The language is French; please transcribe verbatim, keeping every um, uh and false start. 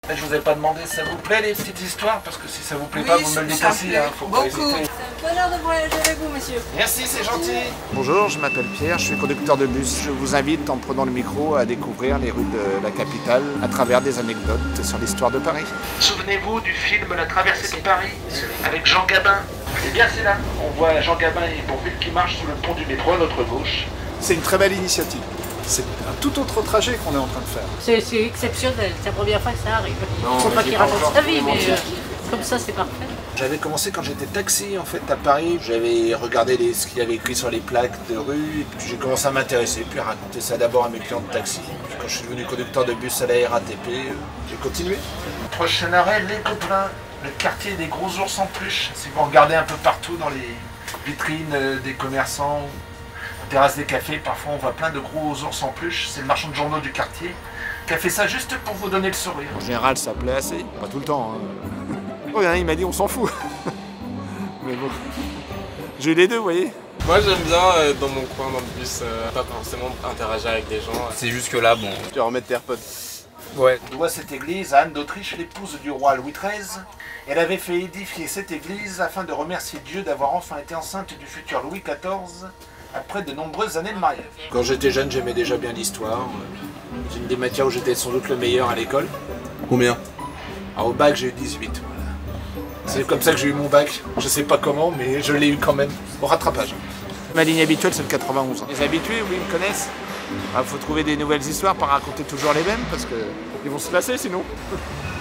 Je vous ai pas demandé, ça vous plaît les petites histoires? Parce que si ça vous plaît Oui, pas, vous me le dites ça aussi, me hein, plaît faut pas beaucoup. hésiter. C'est un bonheur de voyager avec vous, monsieur. Merci, c'est gentil. Bonjour, je m'appelle Pierre, je suis conducteur de bus. Je vous invite en prenant le micro à découvrir les rues de la capitale à travers des anecdotes sur l'histoire de Paris. Souvenez-vous du film La traversée de Paris avec Jean Gabin. Eh bien c'est là, on voit Jean Gabin et Bourvil qui marchent sous le pont du métro à notre gauche. C'est une très belle initiative. C'est un tout autre trajet qu'on est en train de faire. C'est exceptionnel, c'est la première fois que ça arrive. Non, Faut mais pas j'ai qu'il pas raconte encore sa vie, mais menti. euh, comme ça c'est parfait. J'avais commencé quand j'étais taxi en fait à Paris. J'avais regardé les, ce qu'il y avait écrit sur les plaques de rue et puis j'ai commencé à m'intéresser, puis à raconter ça d'abord à mes clients de taxi. Puis quand je suis devenu conducteur de bus à la R A T P, euh, j'ai continué. Prochain arrêt, les Gobelins, le quartier des gros ours en peluche. Si vous regardez un peu partout dans les vitrines euh, des commerçants, terrasse des cafés, parfois on voit plein de gros ours en peluche. C'est le marchand de journaux du quartier qui a fait ça juste pour vous donner le sourire. En général, ça plaît assez, pas tout le temps. Hein. Oh, il y en a un, il m'a dit on s'en fout. Mais bon, j'ai eu les deux, vous voyez. Moi j'aime bien euh, dans mon coin, dans le bus, euh, pas forcément interagir avec des gens. C'est juste que là, bon, tu vas remettre tes AirPods. Ouais. On voit cette église, Anne d'Autriche, l'épouse du roi Louis treize. Elle avait fait édifier cette église afin de remercier Dieu d'avoir enfin été enceinte du futur Louis quatorze après de nombreuses années de mariage. Quand j'étais jeune, j'aimais déjà bien l'histoire. C'est une des matières où j'étais sans doute le meilleur à l'école. Combien? Alors, au bac, j'ai eu dix-huit. Voilà. C'est comme ça que j'ai eu mon bac. Je sais pas comment, mais je l'ai eu quand même, au rattrapage. Ma ligne habituelle, c'est le quatre-vingt-onze. Les habitués, oui, ils me connaissent. Il faut trouver des nouvelles histoires, pas raconter toujours les mêmes, parce qu'ils vont se lasser sinon.